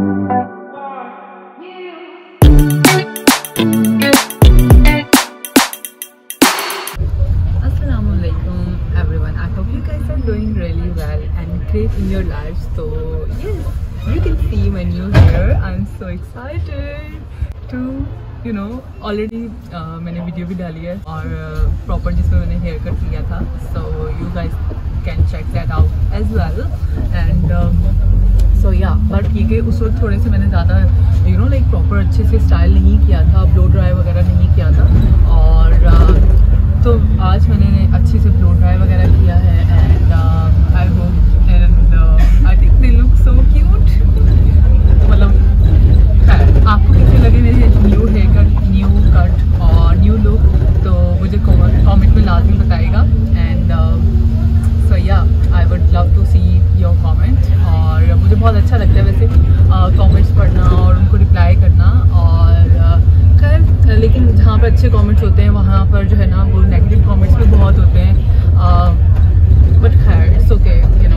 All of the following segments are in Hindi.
Great in your lives. So yes, you can see my new hair. I'm so excited to already मैंने वीडियो भी डाली है और प्रॉपर जिसमें मैंने हेयर कट किया था. So you guys can check that out as well. And so yeah, but ये कि उस वक्त थोड़े से मैंने ज़्यादा लाइक प्रॉपर अच्छे से स्टाइल नहीं किया था, ब्लो ड्राई वगैरह नहीं किया था. और तो आज मैंने अच्छे से ब्लो ड्राई वगैरह किया है. And I hope I think they look so cute. मतलब आपको कैसे लगे मेरे new hair cut, new cut और न्यू लुक, तो मुझे कमेंट में लाजमी बताइएगा. And so yeah I would love to see your comment. और मुझे बहुत अच्छा लगता है वैसे कमेंट्स पढ़ना और उनको रिप्लाई करना. और खैर लेकिन जहाँ पर अच्छे कमेंट्स होते हैं वहाँ पर जो है ना वो नेगेटिव कमेंट्स भी बहुत होते हैं. बट खैर it's okay,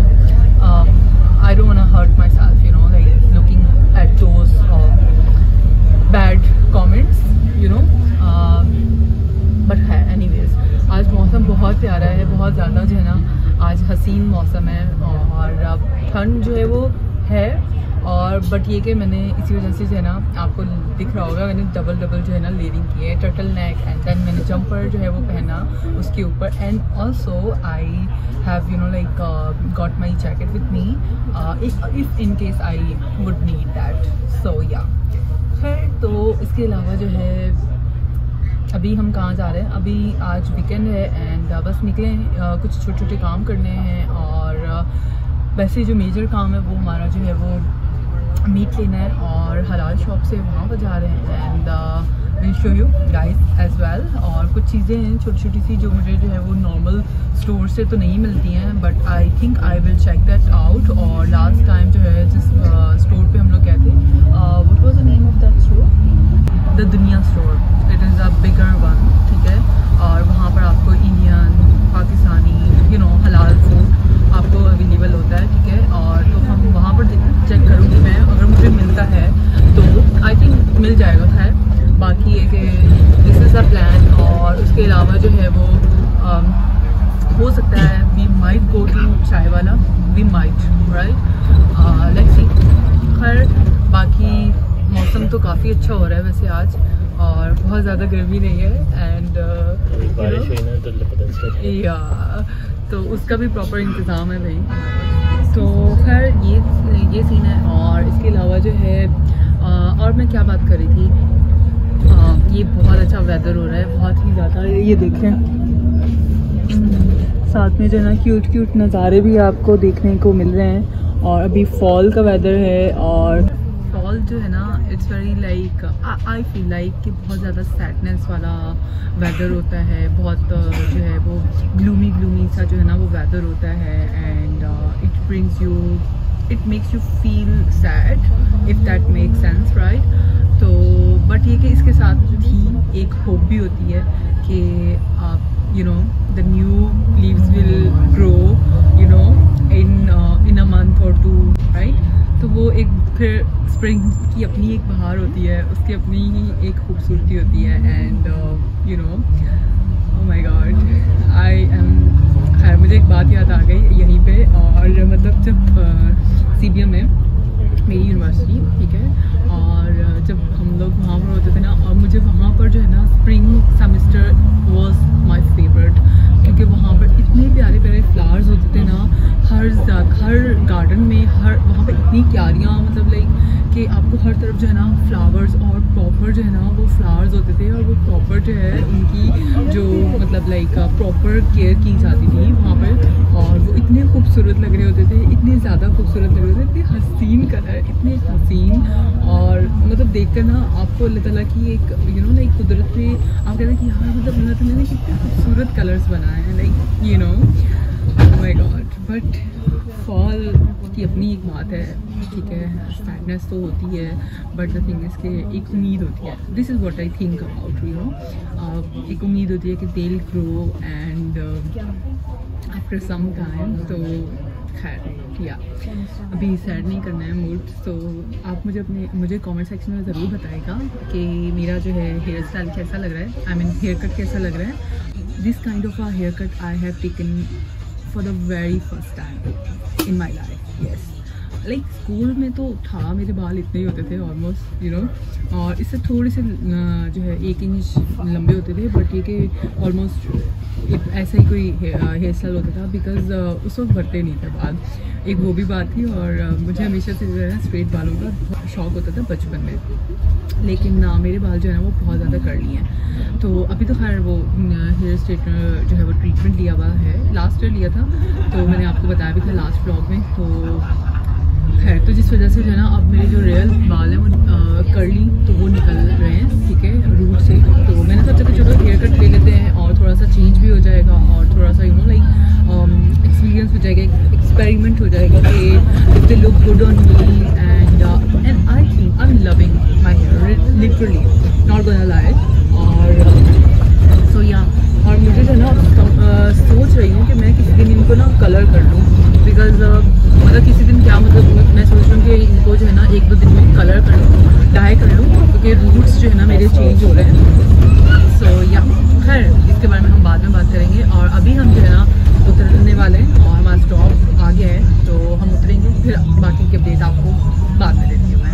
I don't want to hurt myself, like looking at those bad comments, but anyways, आज मौसम बहुत प्यारा है, बहुत ज़्यादा जो है ना आज हसीन मौसम है. और ठंड जो है वो है, और बट ये कि मैंने इसी वजह से जो है ना आपको दिख रहा होगा मैंने डबल जो है ना लेयरिंग की है, टर्टल नेक, एंड देन मैंने जंपर जो है वो पहना उसके ऊपर. And also I have like got my jacket with me if in case I would need that. So yeah खैर, तो इसके अलावा जो है अभी हम कहाँ जा रहे हैं, अभी आज वीकेंड है एंड बस निकले कुछ छोटे छोटे काम करने हैं. और वैसे जो मेजर काम है वो हमारा जो है वो मीट लेना है और हलाल शॉप से वहाँ पर जा रहे हैं. And will show you guys as well. और कुछ चीज़ें हैं छोटी छोटी सी जो मुझे जो है वो नॉर्मल स्टोर से तो नहीं मिलती हैं, but I think I will check that out. और लास्ट टाइम जो है जिस स्टोर पे हम लोग गए थे, what was the name of that store, the Duniya store. It is a bigger one, ठीक है. और वहाँ पर आपको इंडियन, पाकिस्तानी हलाल फूड आपको अवेलेबल होता है, ठीक है. और तो हम वहाँ पर चेक करूँगी मैं, अगर मुझे मिलता है तो आई थिंक मिल जाएगा. खैर बाकी ये कि दिस इज़ अ प्लान. और उसके अलावा जो है वो हो सकता है we might go to chai wala, we might, right, let's see. खैर बाकी मौसम तो काफ़ी अच्छा हो रहा है वैसे आज, और बहुत ज़्यादा गर्मी नहीं है. एंड या तो उसका भी प्रॉपर इंतज़ाम है भाई. तो खैर ये सीन है. और इसके अलावा जो है और मैं क्या बात कर रही थी, ये बहुत अच्छा वेदर हो रहा है, बहुत ही ज़्यादा. ये देखें साथ में जो है ना क्यूट नज़ारे भी आपको देखने को मिल रहे हैं. और अभी फॉल का वेदर है, और फॉल जो है ना it's very like I feel like कि बहुत ज़्यादा सैडनेस वाला वेदर होता है, बहुत जो है वो ग्लूमी सा जो है ना वो वेदर होता है. And it makes you feel sad if that make sense, right. तो बट ये कि इसके साथ ही एक होप भी होती है कि the new leaves will grow in a month और टू, राइट. तो वो एक फिर स्प्रिंग की अपनी एक बहार होती है, उसकी अपनी ही एक खूबसूरती होती है. And oh my god, I am खैर मुझे एक बात याद आ गई यहीं पे. और मतलब जब CBM में मेरी यूनिवर्सिटी, ठीक है, और जब हम लोग वहाँ पर होते थे ना, और मुझे वहाँ पर जो है ना spring semester was my favourite, क्योंकि वहाँ पर इतने प्यारे फ्लावर्स होते थे ना हर गार्डन में, वहाँ पर इतनी क्यारियाँ, मतलब लाइक कि आपको हर तरफ जो है ना फ्लावर्स, और प्रॉपर जो है ना वो फ्लावर्स होते थे, और वो प्रॉपर जो है उनकी जो मतलब लाइक प्रॉपर केयर की जाती थी वहाँ पर. और वो इतने खूबसूरत लग रहे होते थे, इतने ज़्यादा खूबसूरत लग रहे थे, इतने हसीन कलर, इतने हसीन. और मतलब देखकर ना आपको अल्लाह ताला की एक लाइक कुदरत पे आप कहते हैं कि हाँ मतलब अल्लाह ताला ने कितने खूबसूरत कलर्स बनाए हैं, like my god. But fall की अपनी एक बात है, ठीक है, सैडनेस तो होती है, बट द थिंग इज़ के एक उम्मीद होती है. This is what I think about एक उम्मीद होती है कि they will grow and after some time. तो खैर या अभी सैड नहीं करना है मूड, तो आप मुझे कमेंट सेक्शन में ज़रूर बताइएगा कि मेरा जो है हेयर स्टाइल कैसा लग रहा है, आई मीन हेयर कट कैसा लग रहा है। This kind of a hair cut I have taken for the very first time in my life. Yes, like school में तो था, मेरे बाल इतने ही होते थे ऑलमोस्ट, यू नो, और इससे थोड़े से जो है 1 इंच लंबे होते थे, बट ये कि ऑलमोस्ट ऐसा ही कोई हेयर स्टाइल होता था, बिकॉज उस वक्त बढ़ते नहीं थे बाल, एक वो भी बात थी। और मुझे हमेशा से जो है स्ट्रेट बालों का शौक होता था बचपन में, लेकिन मेरे बाल जो है ना वो बहुत ज़्यादा कर्ली हैं। तो अभी तो खैर वो हेयर स्ट्रेटनर जो है वो ट्रीटमेंट लिया हुआ है, लास्ट ईयर लिया था, तो मैंने आपको बताया भी था लास्ट व्लॉग में। तो खैर, तो जिस वजह से जो है ना अब मेरे जो रियल बाल हैं वो कर्ली तो वो निकल रहे हैं, ठीक है, रूट से। तो मैंने सोचा कि चलो हेयर कट ले लेते हैं और थोड़ा सा चेंज भी हो जाएगा और थोड़ा सा यू नो लाइक एक्सपीरियंस हो जाएगा, एक्सपेरिमेंट हो जाएगा कि if they look good on me and I think I am loving my hair literally, not gonna lie. और सो या, और मुझे जो है ना सोच रही हूँ कि मैं किसी दिन इनको ना कलर कर लूँ, बिकॉज मतलब किसी दिन क्या, मतलब मैं सोच रही हूँ कि इनको जो है ना 1-2 दिन में कलर कर लूँ, डाई कर लूँ, क्योंकि रूट्स जो है ना मेरे चेंज हो रहे हैं। सो या खैर, इसके बारे में हम बाद में बात करेंगे। और अभी हम जो है ना उतरने वाले हैं और हमारा स्टॉप आ गया है, तो हम उतरेंगे, फिर बाकी की अपडेट आपको बाद में देती हूँ मैं।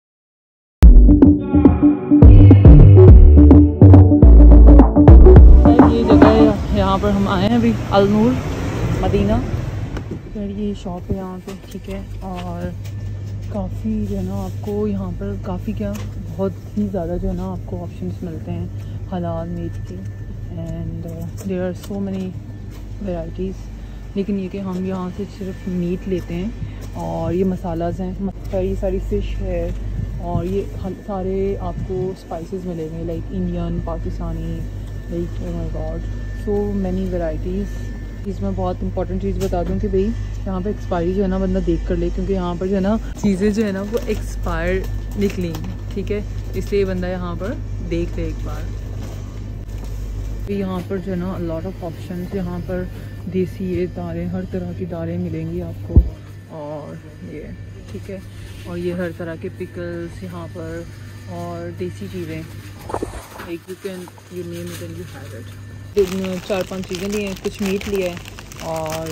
ये जगह है, यहाँ पर हम आए हैं अभी, अल नूर मदीना, फिर ये शॉप है यहाँ पे, ठीक है। और काफ़ी जो है ना आपको यहाँ पर काफ़ी क्या बहुत ही ज़्यादा जो है ना आपको ऑप्शंस मिलते हैं हलाल मीट के, and there are so many varieties. लेकिन ये कि हम यहाँ से सिर्फ मीट लेते हैं, और ये मसालाज हैं, ये सारी फ़िश है, और ये सारे आपको स्पाइसेस मिलेंगे, like Indian, Pakistani, like oh my god so many varieties. इसमें बहुत इंपॉर्टेंट चीज़ बता दूं कि भाई यहाँ पे एक्सपायरी जो है ना बंदा देख कर ले, क्योंकि यहाँ पर जो है ना चीज़ें जो है ना वो एक्सपायर निकली, ठीक है, इसलिए बंदा यहाँ पर देख ले एक बार। यहाँ पर जो है ना लॉट ऑफ ऑप्शंस, यहाँ पर देसी ये दालें, हर तरह की दालें मिलेंगी आपको, और ये ठीक है, और ये हर तरह के पिकल्स यहाँ पर, और देसी चीज़ें, एक you name it and you have it. 4-5 चीज़ें ली हैं, कुछ मीट लिया है, और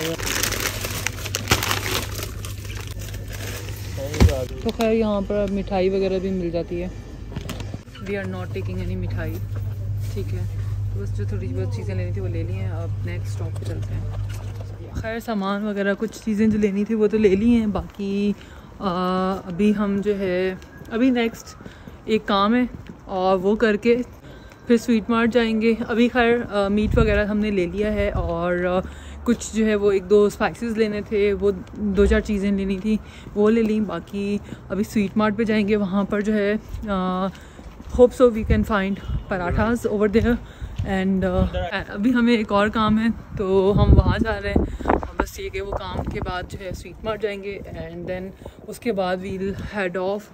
तो खैर यहाँ पर मिठाई वगैरह भी मिल जाती है। We are not taking any mithai, ठीक है, तो बस जो थोड़ी बहुत चीज़ें लेनी थी वो ले ली हैं। अब नेक्स्ट स्टॉप पे चलते हैं। खैर सामान वगैरह कुछ चीज़ें जो लेनी थी वो तो ले ली हैं, बाकी अभी हम जो है अभी नेक्स्ट एक काम है और वो करके फिर स्वीट मार्ट जाएंगे। अभी खैर मीट वगैरह हमने ले लिया है, और कुछ जो है वो 1-2 स्पाइसेस लेने थे, वो 2-4 चीज़ें लेनी थी वो ले ली। बाकी अभी स्वीट मार्ट पे जाएंगे, वहाँ पर जो है hope so we can find parathas over there, and अभी हमें एक और काम है तो हम वहाँ जा रहे हैं। बस ये कि वो काम के बाद जो है स्वीट मार्ट जाएंगे, एंड देन उसके बाद विल हेड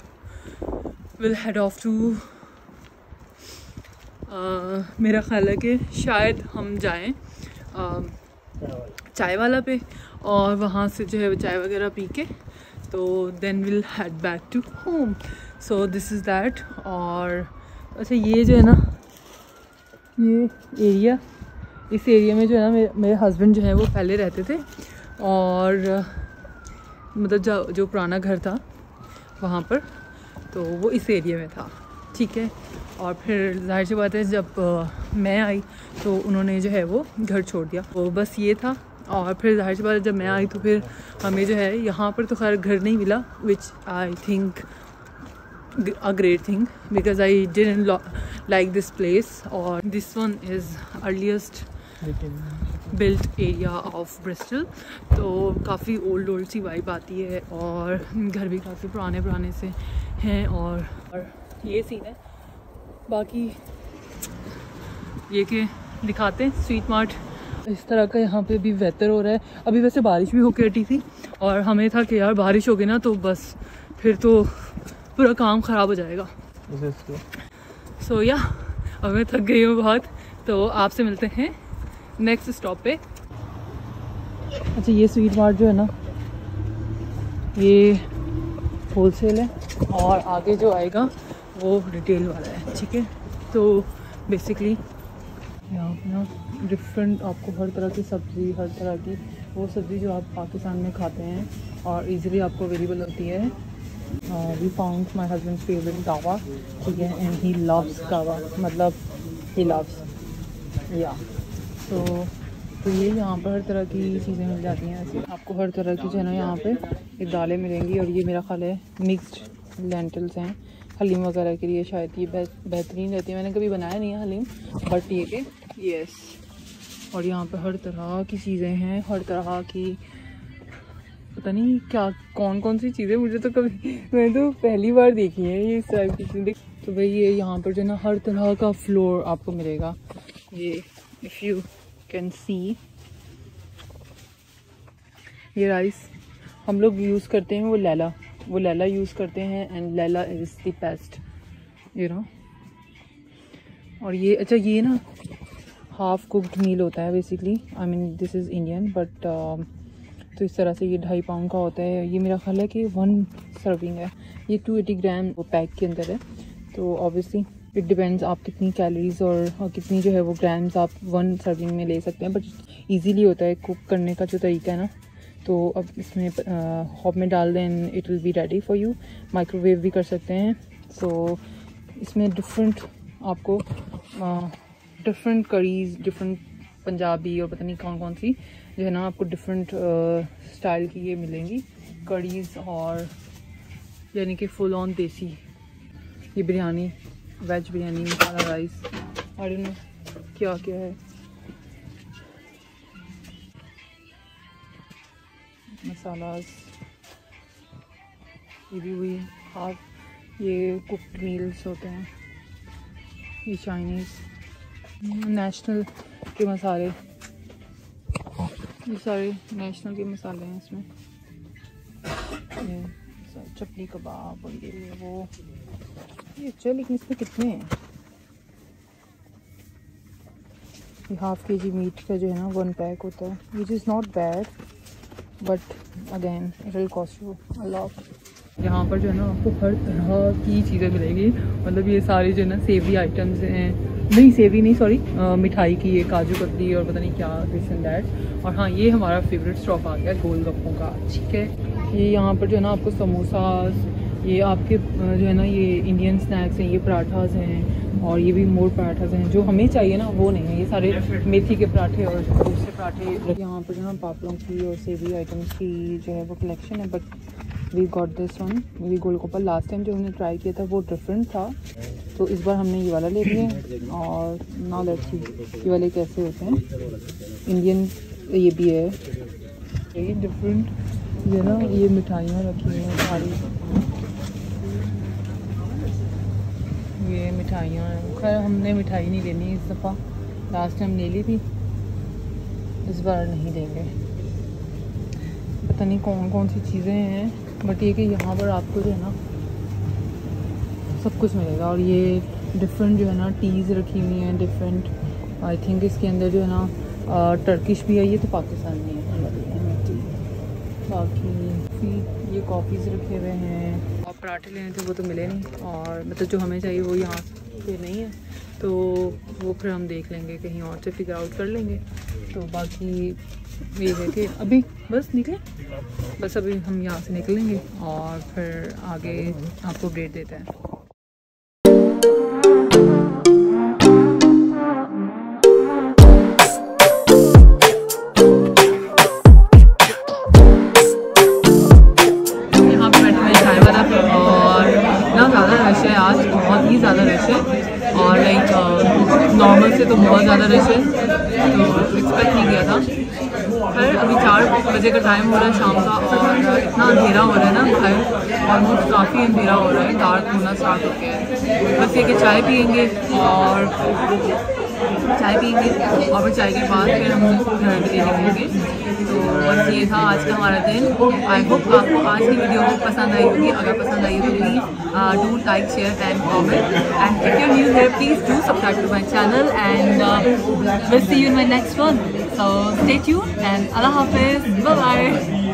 ऑफ टू मेरा ख्याल है कि शायद हम जाएं चाय वाला पे, और वहाँ से जो है चाय वगैरह पी के तो then will head back to home. So this is that. और अच्छा ये जो है ना ये एरिया, इस एरिया में जो है ना मेरे हस्बैंड जो है वो पहले रहते थे, और मतलब जो पुराना घर था वहाँ पर, तो वो इस एरिया में था, ठीक है। और फिर जाहिर सी बात है जब मैं आई तो उन्होंने जो है वो घर छोड़ दिया, तो बस ये था। और फिर जाहिर सी बात है जब मैं आई तो फिर हमें जो है यहाँ पर तो खैर घर नहीं मिला, which I think a great thing because I didn't like this place, or this one is earliest built area of Bristol, तो काफ़ी ओल्ड सी वाइब आती है, और घर भी काफ़ी पुराने से हैं, और ये सीन है। बाकी ये कि दिखाते हैं स्वीट मार्ट, इस तरह का यहाँ पे भी वेदर हो रहा है। अभी वैसे बारिश भी होकर हटी थी, और हमें था कि यार बारिश हो गई ना तो बस फिर तो पूरा काम ख़राब हो जाएगा। सो या अब मैं थक गई हूँ बहुत, तो आपसे मिलते हैं नेक्स्ट स्टॉप पे। अच्छा ये स्वीट मार्ट जो है ना ये होलसेल है और आगे जो आएगा वो रिटेल वाला है, ठीक है। तो बेसिकली यहाँ पे ना डिफरेंट आपको हर तरह की सब्ज़ी, हर तरह की वो सब्ज़ी जो आप पाकिस्तान में खाते हैं और इजीली आपको अवेलेबल होती है। We found my husband favourite kahwa, ठीक है, एंड ही लव्स कावा, मतलब ही लव्स या। तो ये यहाँ पर हर तरह की चीज़ें मिल जाती हैं। ऐसे आपको हर तरह की जो है ना यहाँ पे ये दालें मिलेंगी। और ये मेरा ख्याल है मिक्स्ड लेंटल्स हैं, हलीम वगैरह के लिए शायद ये बेहतरीन रहती है। मैंने कभी बनाया नहीं है हलीम, बट ये कि यस। और यहाँ पे हर तरह की चीज़ें हैं, हर तरह की, पता नहीं क्या कौन कौन सी चीज़ें, मुझे तो कभी, मैंने तो पहली बार देखी है ये इस टाइप की चीज़ें। तो भाई ये यहाँ पर जो है ना हर तरह का फ्लोर आपको मिलेगा। ये इफ़ यू कैन सी, ये राइस हम लोग यूज़ करते हैं, वो लैला यूज़ करते हैं, and Laila is the best, you know. और ये अच्छा, ये ना हाफ कुक्ड मील होता है basically, I mean this is Indian, but तो इस तरह से ये 2.5 पाउंड का होता है। ये मेरा ख्याल है कि 1 सर्विंग है, ये 280 ग्राम वो पैक के अंदर है। तो ऑब्वियसली इट डिपेंड्स आप कितनी कैलोरीज और कितनी जो है वो ग्राम्स आप 1 सर्विंग में ले सकते हैं, बट ईजीली होता है कुक करने का जो तरीका है ना। तो अब इसमें हॉब में डाल दें, it will be ready for you. Microwave भी कर सकते हैं। सो इसमें डिफरेंट आपको डिफरेंट करीज, डिफरेंट पंजाबी और पता नहीं कौन कौन सी जो है ना आपको डिफरेंट स्टाइल की ये मिलेंगी करीज, और यानी कि फुल ऑन देसी ये biryani, veg biryani, masala rice, I don't know क्या क्या है, मसालास, ये भी हुई हाफ, ये कुक्ड मील्स होते हैं, ये चाइनीज़ नेशनल के मसाले, ये सारे नेशनल के मसाले हैं इसमें। ये चपली कबाब और ये वो, ये अच्छा, लेकिन इसमें कितने हैं? ये हाफ के जी मीट का जो है ना 1 पैक होता है, which is not bad, but again it will cost you a lot. यहाँ पर जो है ना आपको हर तरह की चीज़ें मिलेगी, मतलब ये सारी जो है ना सेवरी आइटम्स हैं, नहीं सेवरी नहीं सॉरी, मिठाई की, ये काजू कतली और पता नहीं क्या दिस एंड दैट। और हाँ, ये हमारा फेवरेट स्टॉप आ गया गोलगप्पों का, ठीक है। ये यहाँ पर जो है ना आपको समोसास, ये आपके जो है ना ये इंडियन स्नैक्स हैं, ये पराठास हैं, और ये भी मोर पराठास हैं। जो हमें चाहिए ना वो नहीं है, ये सारे मेथी के पराठे और दूसरे पराठे। यहाँ पर जो है पापड़ों की और सेवरी आइटम्स की जो है वो कलेक्शन है, but we got this one, ये गोलगप्पा। लास्ट टाइम जो हमने ट्राई किया था वो डिफरेंट था, तो इस बार हमने ये वाला ले लिया। और नाउ लेट्स सी ये वाले कैसे होते हैं। इंडियन ये भी है, ये डिफरेंट ये ना, ये मिठाइयाँ रखी हुई हैं सारी, ये मिठाइयाँ हैं। खैर हमने मिठाई नहीं लेनी इस दफ़ा, लास्ट टाइम ले ली थी, इस बार नहीं लेंगे। पता नहीं कौन कौन सी चीज़ें हैं, बट ये कि यहाँ पर आपको जो है ना सब कुछ मिलेगा। और ये डिफरेंट जो है ना टीज़ रखी हुई हैं, डिफरेंट। आई थिंक इसके अंदर जो है ना टर्किश भी है, ये तो पाकिस्तान में है। बाकी ये कॉफ़ीज़ रखे हुए हैं, और पराठे लेने थे वो तो मिले नहीं, और मतलब जो हमें चाहिए वो यहाँ पे नहीं है, तो वो फिर हम देख लेंगे, कहीं और से फिगर आउट कर लेंगे। तो बाकी ये है कि अभी बस निकले, बस अभी हम यहाँ से निकलेंगे और फिर आगे आपको अपडेट देते हैं। यहाँ पे बैठे हैं चाय वाला पे, और ना ज़्यादा रश है आज, बहुत ही ज़्यादा रश है, और लाइक नॉर्मल से तो बहुत ज़्यादा रश है, तो एक्सपेक्ट नहीं किया था। फिर अभी 4 बजे का टाइम हो रहा है शाम का, और इतना अंधेरा हो रहा है ना बाहर, ऑलमोस्ट काफ़ी अंधेरा हो रहा है, डार्क होना स्टार्ट हो गया है। बस ये कि चाय पियेंगे और फिर चाय के बाद फिर हम घर भी निकलेंगे। तो बस ये था आज का हमारा दिन। आई होप आपको आज की वीडियो पसंद आई होगी। अगर पसंद आई हो तो please do like, share and comment, and if you new here please do subscribe to my channel, and will see you in my next one. So stay tuned and Allah Hafiz, bye bye.